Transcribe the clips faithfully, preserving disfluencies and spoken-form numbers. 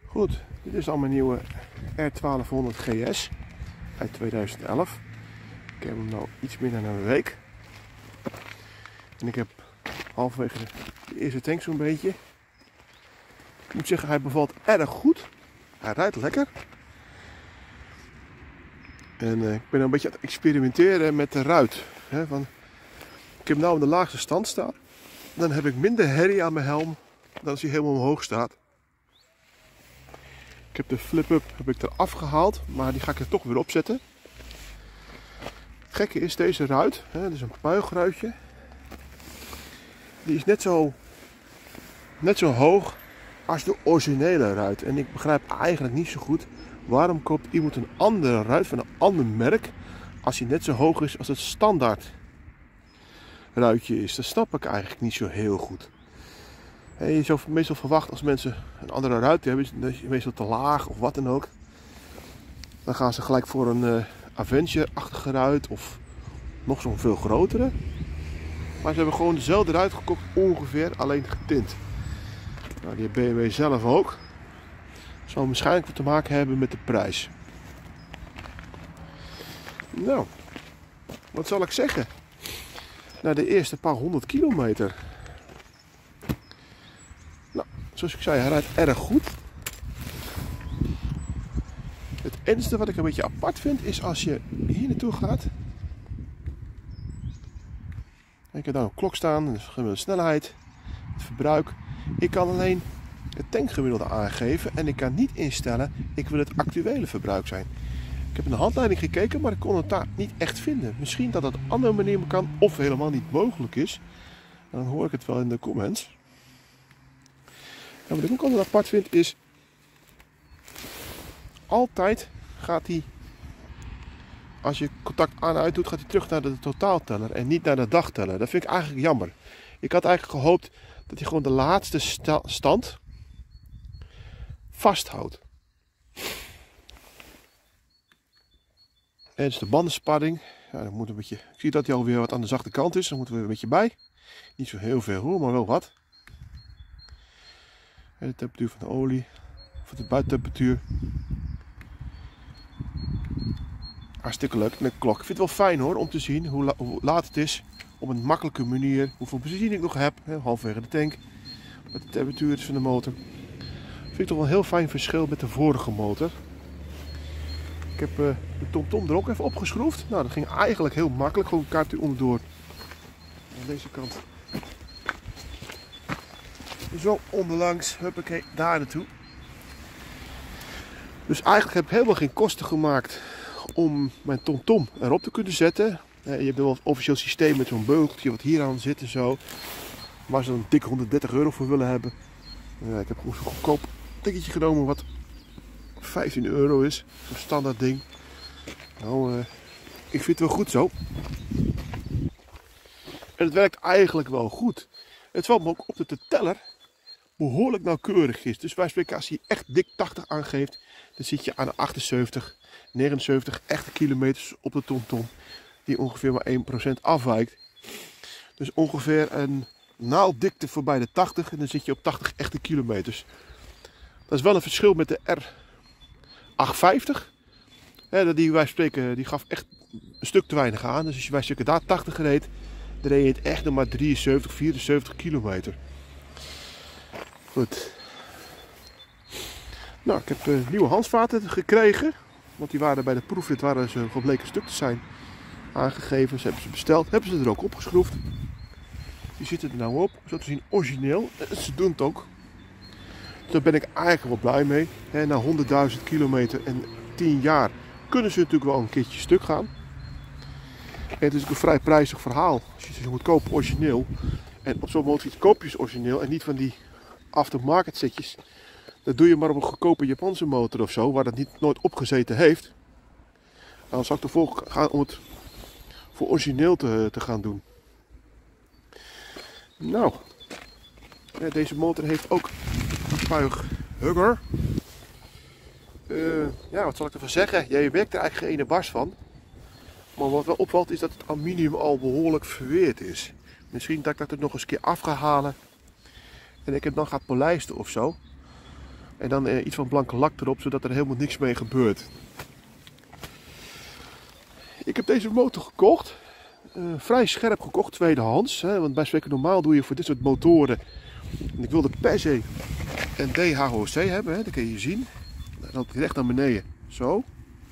Goed, dit is al mijn nieuwe R twaalfhonderd G S uit tweeduizend elf. Ik heb hem nu iets meer dan een week. En ik heb halverwege de eerste tank zo'n beetje. Ik moet zeggen, hij bevalt erg goed. Hij rijdt lekker. En uh, ik ben een beetje aan het experimenteren met de ruit. Hè, van, ik heb hem nu in de laagste stand staan. Dan heb ik minder herrie aan mijn helm dan als hij helemaal omhoog staat. Ik heb de flip-up heb ik eraf gehaald, maar die ga ik er toch weer opzetten. Het gekke is, deze ruit, hè, dat is een puigruitje. Die is net zo, net zo hoog als de originele ruit. En ik begrijp eigenlijk niet zo goed waarom koopt iemand een andere ruit van een ander merk als hij net zo hoog is als het standaard ruitje is. Dat snap ik eigenlijk niet zo heel goed. En je zou meestal verwachten als mensen een andere ruit hebben, is meestal te laag of wat dan ook. Dan gaan ze gelijk voor een uh, Avenger-achtige ruit of nog zo'n veel grotere. Maar ze hebben gewoon dezelfde ruit gekocht, ongeveer, alleen getint. Nou, die heeft B M W zelf ook. Dat zal waarschijnlijk wat te maken hebben met de prijs. Nou, wat zal ik zeggen? Na de eerste paar honderd kilometer. Nou, zoals ik zei, hij rijdt erg goed. Het enige wat ik een beetje apart vind is als je hier naartoe gaat. Ik heb daar een klok staan, de gemiddelde snelheid, het verbruik. Ik kan alleen het tankgemiddelde aangeven en ik kan niet instellen, ik wil het actuele verbruik zijn. Ik heb in de handleiding gekeken, maar ik kon het daar niet echt vinden. Misschien dat het op een andere manier kan of helemaal niet mogelijk is. Dan hoor ik het wel in de comments. En wat ik ook altijd apart vind is, altijd gaat hij, als je contact aan en uit doet, gaat hij terug naar de totaalteller en niet naar de dagteller. Dat vind ik eigenlijk jammer. Ik had eigenlijk gehoopt dat hij gewoon de laatste sta stand vasthoudt. En dus de bandenspanning. Ja, dan moet een beetje, ik zie dat hij alweer wat aan de zachte kant is. Dan moeten we een beetje bij. Niet zo heel veel hoor, maar wel wat. En de temperatuur van de olie. Of de buitentemperatuur. Hartstikke leuk. En de klok. Ik vind het wel fijn hoor, om te zien hoe, la hoe laat het is. Op een makkelijke manier. Hoeveel benzine ik nog heb. Hè, halverwege de tank. Wat de temperatuur is van de motor. Vind ik toch wel een heel fijn verschil met de vorige motor. Ik heb uh, de TomTom er ook even opgeschroefd. Nou, dat ging eigenlijk heel makkelijk. Gewoon een kaartje onderdoor. Aan deze kant. Zo onderlangs. Huppakee, daar naartoe. Dus eigenlijk heb ik helemaal geen kosten gemaakt om mijn TomTom erop te kunnen zetten. Je hebt wel een officieel systeem met zo'n beugeltje wat hier aan zit en zo. Waar ze dan dik honderddertig euro voor willen hebben. Ja, ik heb gewoon zo'n goedkoop ticketje genomen wat vijftien euro is. Zo'n standaard ding. Nou, uh, ik vind het wel goed zo. En het werkt eigenlijk wel goed. Het valt me ook op dat de teller behoorlijk nauwkeurig is. Dus wij spreken, als hij echt dik tachtig aangeeft, dan zit je aan de achtenzeventig, negenenzeventig echte kilometers op de TomTom. Die ongeveer maar één procent afwijkt. Dus ongeveer een naaldikte voorbij de tachtig en dan zit je op tachtig echte kilometers. Dat is wel een verschil met de R achthonderdvijftig. Ja, die wij spreken, die gaf echt een stuk te weinig aan. Dus als je wij spreken daar tachtig reed, dan reed je het echt nog maar drieënzeventig, vierenzeventig kilometer. Goed. Nou, ik heb uh, nieuwe handvaten gekregen. Want die waren bij de proefrit waren ze gebleken stuk te zijn aangegeven. Ze hebben ze besteld. Hebben ze er ook opgeschroefd. Die zitten er nou op. Zo te zien origineel. En ze doen het ook. Dus daar ben ik eigenlijk wel blij mee. He, na honderdduizend kilometer en tien jaar kunnen ze natuurlijk wel een keertje stuk gaan. En het is ook een vrij prijzig verhaal. Als je ze moet kopen origineel. En op zo'n motor koop je ze origineel en niet van die aftermarket setjes. Dat doe je maar op een goedkope Japanse motor of zo, waar dat niet nooit opgezeten heeft. Dan zou ik ervoor gaan om het voor origineel te, te gaan doen. Nou, ja, deze motor heeft ook een puig hugger. Uh, ja, wat zal ik ervan zeggen? Ja, je merkt er eigenlijk geen ene bars van. Maar wat wel opvalt is dat het aluminium al behoorlijk verweerd is. Misschien dat ik dat er nog eens een keer af ga halen. En ik het dan ga polijsten of zo. En dan uh, iets van blanke lak erop, zodat er helemaal niks mee gebeurt. Ik heb deze motor gekocht. Uh, vrij scherp gekocht, tweedehands. Hè, want bij spreken normaal doe je voor dit soort motoren. En ik wilde per se een D H O C hebben, hè, dat kun je zien. Dan loopt hij recht naar beneden, zo.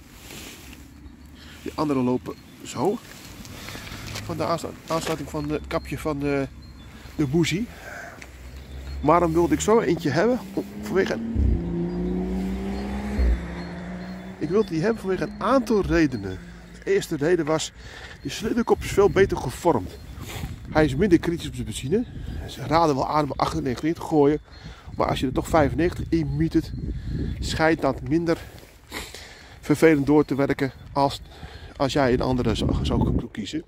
Die andere lopen zo. Van de aansluiting van het kapje van de, de boezie. Maar dan wilde ik zo eentje hebben. Vanwege... Ik wilde die hebben vanwege een aantal redenen. De eerste reden was, die slingerkop is veel beter gevormd. Hij is minder kritisch op de benzine. Ze raden wel aan om achtennegentig in te gooien. Maar als je er toch vijfennegentig in mietert, schijnt dat minder vervelend door te werken als, als jij een andere zou, zou kiezen.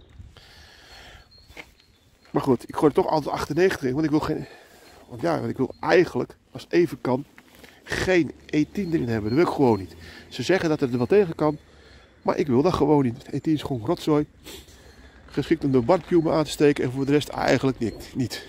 Maar goed, ik gooi er toch altijd achtennegentig in, want ik wil geen, want ja, want ik wil eigenlijk, als het even kan, geen E tien erin hebben. Dat wil ik gewoon niet. Ze zeggen dat het er wel tegen kan, maar ik wil dat gewoon niet. E tien is gewoon rotzooi. Geschikt om de barbecue aan te steken en voor de rest eigenlijk niet.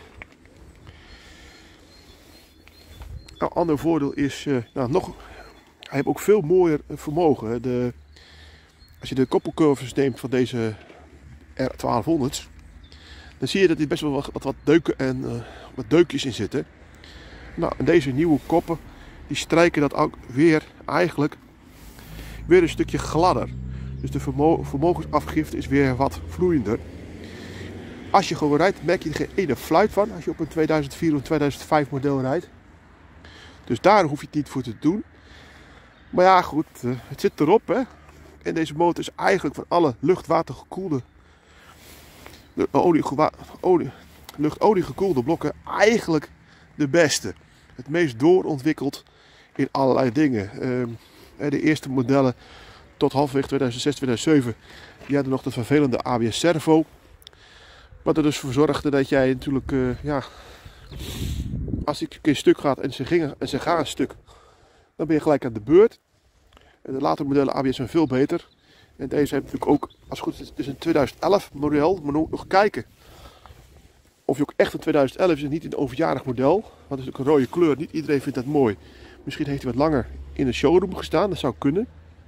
Een ander voordeel is, uh, nou, nog, hij heeft ook veel mooier vermogen. De, als je de koppelcurves neemt van deze R twaalfhonderd, dan zie je dat er best wel wat, wat, wat deuken en uh, wat deukjes in zitten. Nou, en deze nieuwe koppen, die strijken dat ook weer eigenlijk weer een stukje gladder. Dus de vermo vermogensafgifte is weer wat vloeiender. Als je gewoon rijdt, merk je er geen ene fluit van als je op een tweeduizend vier of tweeduizend vijf model rijdt. Dus daar hoef je het niet voor te doen. Maar ja, goed, uh, het zit erop, hè. En deze motor is eigenlijk van alle lucht-water gekoelde olie, olie, lucht-olie gekoelde blokken eigenlijk de beste. Het meest doorontwikkeld in allerlei dingen. Uh, de eerste modellen tot halverwege tweeduizend zes, tweeduizend zeven, die hadden nog de vervelende A B S servo. Wat er dus voor zorgde dat jij natuurlijk, uh, ja, als ik een keer stuk gaat en ze, gingen, en ze gaan een stuk, dan ben je gelijk aan de beurt. En de latere modellen A B S zijn veel beter. En deze heeft natuurlijk ook, als het goed is, het is een tweeduizend elf model. Maar nog kijken of je ook echt een tweeduizend elf is en niet een overjarig model. Want het is ook een rode kleur. Niet iedereen vindt dat mooi. Misschien heeft hij wat langer in een showroom gestaan. Dat zou kunnen.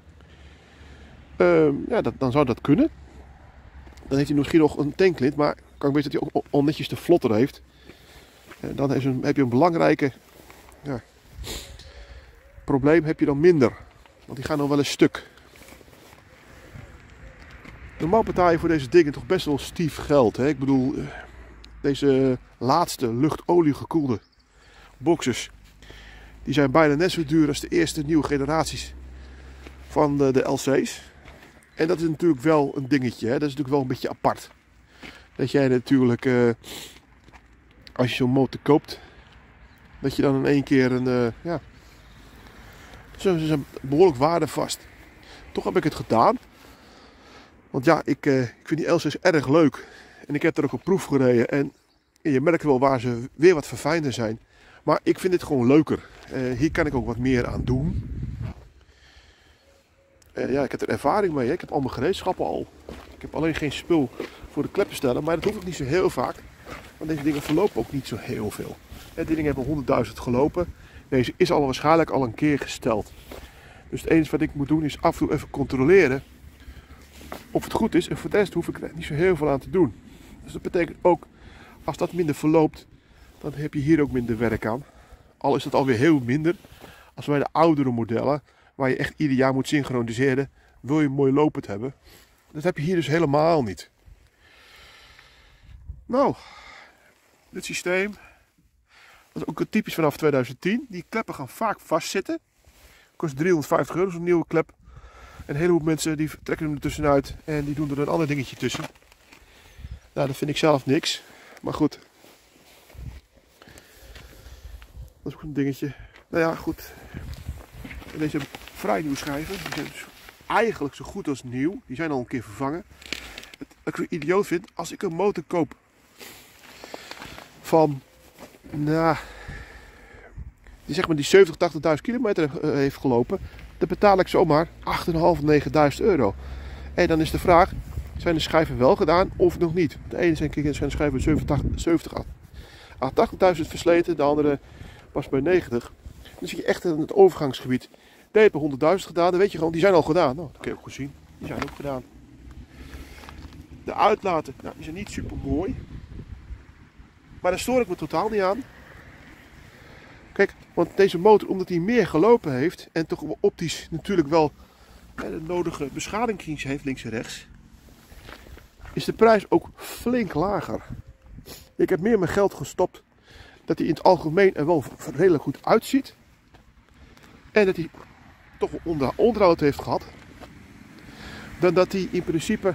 Um, ja, dat, dan zou dat kunnen. Dan heeft hij misschien nog een tanklint. Maar kan ik weten dat hij ook al netjes de vlotter heeft. En dan is een, heb je een belangrijke, ja, probleem heb je dan minder. Want die gaan dan wel een stuk. Normaal betaal je voor deze dingen toch best wel stief geld. Hè? Ik bedoel, deze laatste lucht-olie gekoelde boxers, die zijn bijna net zo duur als de eerste nieuwe generaties van de, de L C's. En dat is natuurlijk wel een dingetje. Hè? Dat is natuurlijk wel een beetje apart. Dat jij natuurlijk, uh, als je zo'n motor koopt, dat je dan in één keer een, uh, ja, ze zijn behoorlijk waardevast. Toch heb ik het gedaan. Want ja, ik, uh, ik vind die L C's erg leuk. En ik heb er ook op proef gereden. En je merkt wel waar ze weer wat verfijnder zijn. Maar ik vind dit gewoon leuker. Uh, hier kan ik ook wat meer aan doen. Uh, ja, ik heb er ervaring mee. Hè. Ik heb al mijn gereedschappen al. Ik heb alleen geen spul voor de kleppensteller. Maar dat hoef ik niet zo heel vaak. Want deze dingen verlopen ook niet zo heel veel. Uh, die dingen hebben honderdduizend gelopen. Deze is al waarschijnlijk al een keer gesteld. Dus het enige wat ik moet doen is af en toe even controleren of het goed is. En voor de rest hoef ik er niet zo heel veel aan te doen. Dus dat betekent ook, als dat minder verloopt, dan heb je hier ook minder werk aan. Al is dat alweer heel minder als bij de oudere modellen, waar je echt ieder jaar moet synchroniseren, wil je mooi lopend hebben. Dat heb je hier dus helemaal niet. Nou, dit systeem, dat is ook typisch vanaf tweeduizend tien. Die kleppen gaan vaak vastzitten. Kost driehonderdvijftig euro zo'n nieuwe klep. En een heleboel mensen die trekken hem er tussenuit en die doen er een ander dingetje tussen. Nou, dat vind ik zelf niks. Maar goed. Dat is ook een dingetje. Nou ja, goed. En deze hebben vrij nieuwe schijven. Die zijn dus eigenlijk zo goed als nieuw. Die zijn al een keer vervangen. Wat ik zo idioot vind, als ik een motor koop van, nou, die zeg maar die zeventig, tachtigduizend kilometer heeft gelopen, dan betaal ik zomaar achtenhalf, negenduizend euro. En dan is de vraag, zijn de schijven wel gedaan of nog niet? De ene zijn de schijven zeventig à tachtigduizend versleten, de andere was bij negentig. Dan zit je echt in het overgangsgebied. Die hebben honderdduizend gedaan, dat weet je gewoon, die zijn al gedaan. Nou, dat kun je ook goed zien. Die zijn ook gedaan. De uitlaten, nou, die zijn niet super mooi. Maar daar stoor ik me totaal niet aan. Kijk, want deze motor, omdat hij meer gelopen heeft en toch optisch natuurlijk wel hè, de nodige beschadiging heeft links en rechts, is de prijs ook flink lager. Ik heb meer mijn geld gestopt dat hij in het algemeen er wel redelijk goed uitziet. En dat hij toch onder onderhoud heeft gehad. Dan dat hij in principe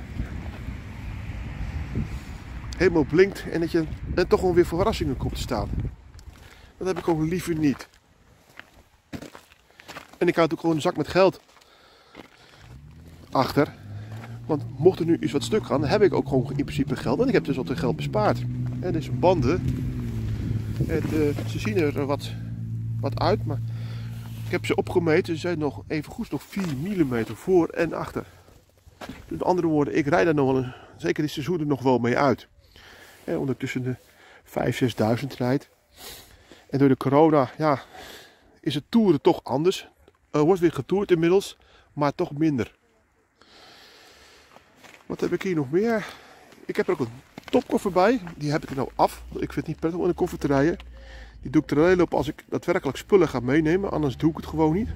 helemaal blinkt en dat je en toch gewoon weer voor verrassingen komt te staan. Dat heb ik ook liever niet. En ik houd ook gewoon een zak met geld achter. Want mocht er nu iets wat stuk gaan, dan heb ik ook gewoon in principe geld. En ik heb dus wat geld bespaard. En deze banden, het, uh, ze zien er wat, wat uit, maar ik heb ze opgemeten. Ze zijn nog even goed nog vier millimeter voor en achter. Dus met andere woorden, ik rijd daar nog wel een, zeker dit seizoen er nog wel mee uit. En ondertussen de vijfduizend, zesduizend rijdt. En door de corona, ja, is het toeren toch anders. Er wordt weer getoerd inmiddels, maar toch minder. Wat heb ik hier nog meer? Ik heb er ook een topkoffer bij. Die heb ik er nou af. Ik vind het niet prettig om in een koffer te rijden. Die doe ik er alleen op als ik daadwerkelijk spullen ga meenemen. Anders doe ik het gewoon niet.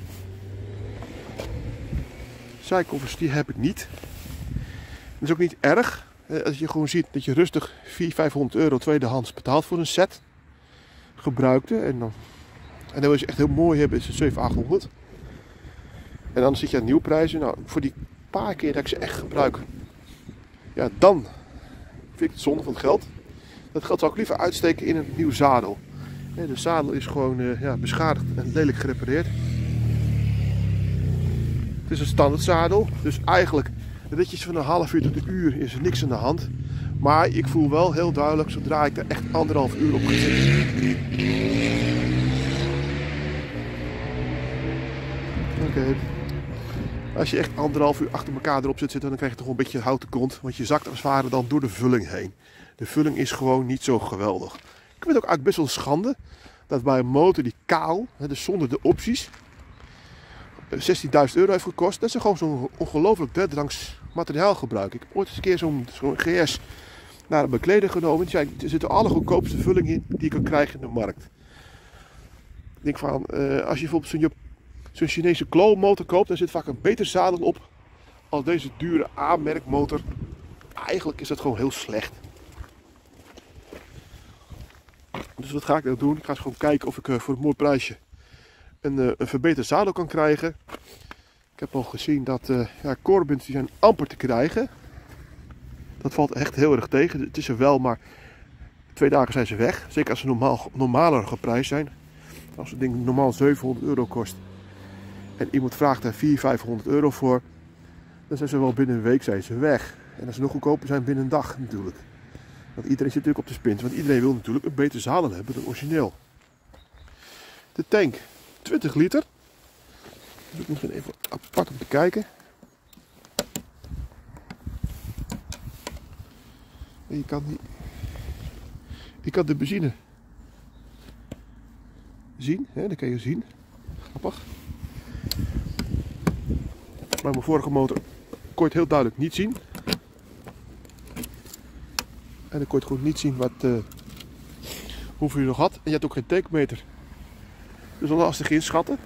Zijkoffers die heb ik niet. Dat is ook niet erg. Als je gewoon ziet dat je rustig vierhonderd, vijfhonderd euro tweedehands betaalt voor een set. Gebruikte. En dan, en dan wil je echt heel mooi hebben, is het zevenhonderd, achthonderd. En dan zit je aan nieuwprijzen. Nou, voor die paar keer dat ik ze echt gebruik, ja, dan vind ik het zonde van het geld. Dat geld zou ik liever uitsteken in een nieuw zadel. De zadel is gewoon uh, ja, beschadigd en lelijk gerepareerd. Het is een standaard zadel, dus eigenlijk ritjes van een half uur tot een uur is er niks aan de hand. Maar ik voel wel heel duidelijk, zodra ik er echt anderhalf uur op ga zitten. Oké. Okay. Als je echt anderhalf uur achter elkaar erop zit zitten, dan krijg je toch een beetje houten kont. Want je zakt als het ware dan door de vulling heen. De vulling is gewoon niet zo geweldig. Ik vind het ook eigenlijk best wel schande dat bij een motor die kaal, dus zonder de opties, zestienduizend euro heeft gekost. Dat is gewoon zo'n ongelooflijk derderangs materiaal gebruiken. Ik heb ooit eens een keer zo'n zo'n G S naar een bekleder genomen. Die zei, er zitten alle goedkoopste vulling in die je kan krijgen in de markt. Ik denk van, uh, als je bijvoorbeeld zo'n zo'n Chinese kloonmotor koopt, dan zit vaak een beter zadel op als deze dure A-merkmotor. Eigenlijk is dat gewoon heel slecht. Dus wat ga ik nou doen? Ik ga eens gewoon kijken of ik uh, voor een mooi prijsje een, uh, een verbeterd zadel kan krijgen. Ik heb al gezien dat uh, ja, Corbins die zijn amper te krijgen. Dat valt echt heel erg tegen. Het is er wel, maar twee dagen zijn ze weg. Zeker als ze normaal, normaler geprijsd zijn. Als het ding normaal zevenhonderd euro kost en iemand vraagt daar vierhonderd, vijfhonderd euro voor, dan zijn ze wel binnen een week zijn ze weg. En als ze nog goedkoper zijn, binnen een dag natuurlijk. Want iedereen zit natuurlijk op de spins, want iedereen wil natuurlijk een beter zadel hebben dan origineel. De tank, twintig liter. Dat is misschien even apart om te kijken. En je kan, die, je kan de benzine zien, hè? Dat kan je zien. Grappig. Maar mijn vorige motor kon je het heel duidelijk niet zien. En dan kon je het gewoon niet zien wat, uh, hoeveel je nog had. En je had ook geen takemeter. Dus dan lastig inschatten.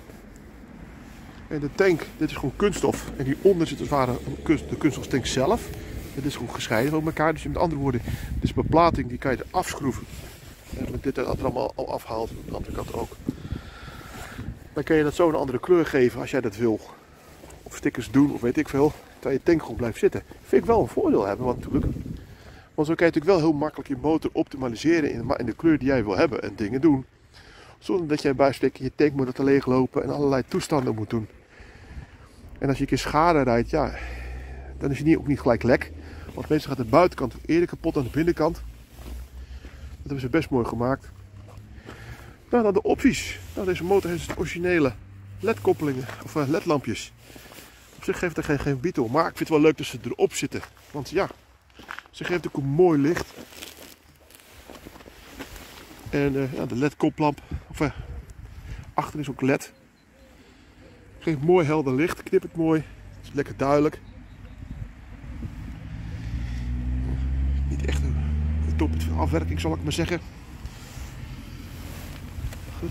En de tank, dit is gewoon kunststof. En hieronder zit als het ware kunst, de kunststoftank zelf. Dit is gewoon gescheiden van elkaar. Dus met andere woorden, dit is beplating, die kan je er afschroeven. En met dit er allemaal al afhaalt. Aan de andere kant ook. Dan kan je dat zo een andere kleur geven als jij dat wil. Of stickers doen, of weet ik veel. Terwijl je tank gewoon blijft zitten. Vind ik wel een voordeel hebben, want natuurlijk. Want zo kan je natuurlijk wel heel makkelijk je motor optimaliseren in de, in de kleur die jij wil hebben en dingen doen. Zonder dat jij bij spreken je tankmotor te leeglopen en allerlei toestanden moet doen. En als je een keer schade rijdt, ja, dan is je niet, ook niet gelijk lek. Want meestal gaat de buitenkant eerder kapot dan de binnenkant. Dat hebben ze best mooi gemaakt. Nou, dan de opties. Nou, deze motor heeft originele L E D-koppelingen, of uh, L E D-lampjes. Op zich geeft er geen, geen biet om, maar ik vind het wel leuk dat ze erop zitten. Want ja, ze geeft ook een mooi licht. En uh, ja, de L E D-koplamp, of uh, Achter is ook L E D. Geeft mooi helder licht, knippert mooi. Het is lekker duidelijk. Niet echt een, een toppunt van afwerking, zal ik maar zeggen. Goed.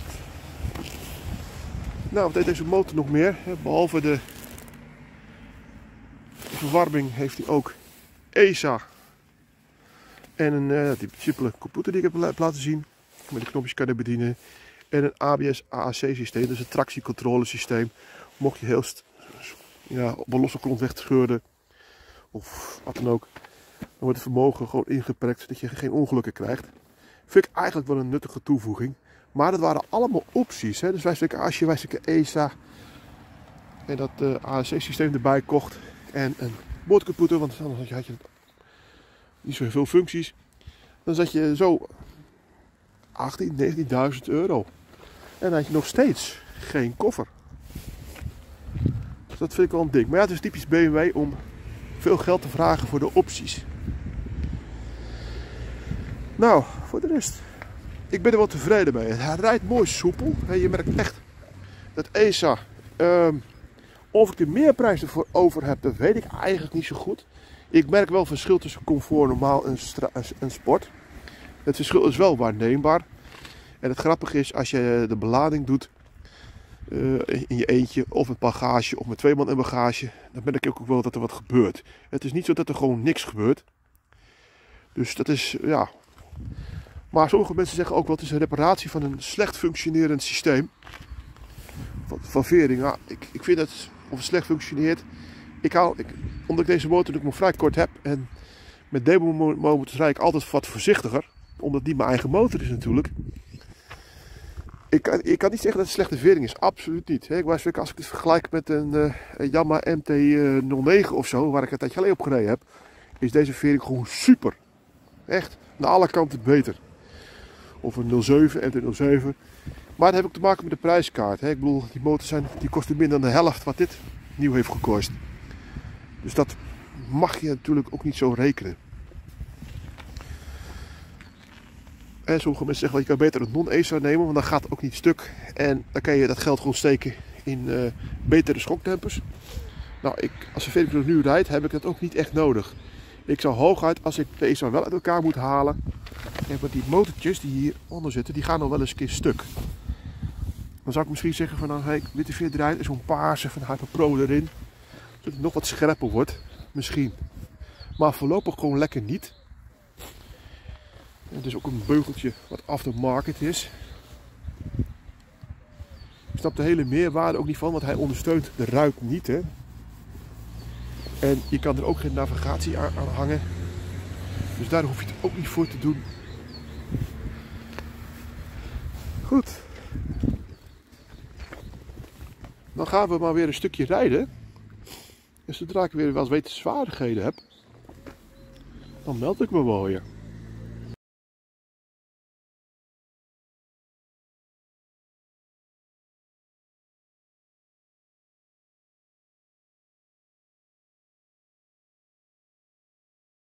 Nou, wat deed deze motor nog meer? Behalve de, de verwarming heeft hij ook E S A. En een uh, die simpele computer die ik heb laten zien. Met de knopjes kan je bedienen. En een A B S A A C systeem, dus een tractiecontrolesysteem. Mocht je heel ja, op een losse grond wegscheuren of wat dan ook, dan wordt het vermogen gewoon ingeperkt zodat je geen ongelukken krijgt. Vind ik eigenlijk wel een nuttige toevoeging. Maar dat waren allemaal opties. Hè? Dus wij zeggen, als je wij zeggen E S A en dat uh, A A C systeem erbij kocht en een boordcomputer, want anders had je niet zo veel functies, dan zat je zo achttien, negentienduizend euro. En dan had je nog steeds geen koffer. Dus dat vind ik wel een ding. Maar ja, het is typisch B M W om veel geld te vragen voor de opties. Nou, voor de rest. Ik ben er wel tevreden mee. Hij rijdt mooi soepel. Je merkt echt dat E S A. Um, of ik er meer prijs ervoor over heb, dat weet ik eigenlijk niet zo goed. Ik merk wel verschil tussen comfort, normaal en, en sport. Het verschil is wel waarneembaar. En het grappige is, als je de belading doet uh, in je eentje of met bagage of met twee man in bagage, dan merk ik ook wel dat er wat gebeurt. Het is niet zo dat er gewoon niks gebeurt. Dus dat is, ja. Maar sommige mensen zeggen ook wel, het is een reparatie van een slecht functionerend systeem. Van, van vering. Ja, ik, ik vind het, of het slecht functioneert. Ik haal, ik, omdat ik deze motor natuurlijk nog vrij kort heb en met demo motors rijd ik altijd wat voorzichtiger. Omdat het niet mijn eigen motor is natuurlijk. Ik kan, ik kan niet zeggen dat het slechte vering is. Absoluut niet. Als ik het vergelijk met een, uh, een Yamaha M T nul negen of zo, waar ik een tijdje geleden op gereden heb, is deze vering gewoon super. Echt, naar alle kanten beter. Of een nul zeven, M T nul zeven. Maar dat heeft ook te maken met de prijskaart. Hè. Ik bedoel, die motors zijn, die kosten minder dan de helft wat dit nieuw heeft gekost. Dus dat mag je natuurlijk ook niet zo rekenen. En sommige mensen zeggen, je kan beter een non-E S A nemen, want dan gaat het ook niet stuk. En dan kan je dat geld gewoon steken in uh, betere schokdempers. Nou, ik, als de vering nu rijdt, heb ik dat ook niet echt nodig. Ik zou hooguit, als ik de E S A wel uit elkaar moet halen, en want die motortjes die hieronder zitten, die gaan nog wel eens een keer stuk. Dan zou ik misschien zeggen van, nou, hey, witte veer draait, er zo'n paarse van Hyper Pro erin. Zodat het nog wat scherper wordt, misschien. Maar voorlopig gewoon lekker niet. Het is ook een beugeltje wat off the market is. Ik snap de hele meerwaarde ook niet van, want hij ondersteunt de ruit niet. Hè? En je kan er ook geen navigatie aan, aan hangen. Dus daar hoef je het ook niet voor te doen. Goed. Dan gaan we maar weer een stukje rijden. En zodra ik weer wat wetenswaardigheden heb, dan meld ik me wel weer.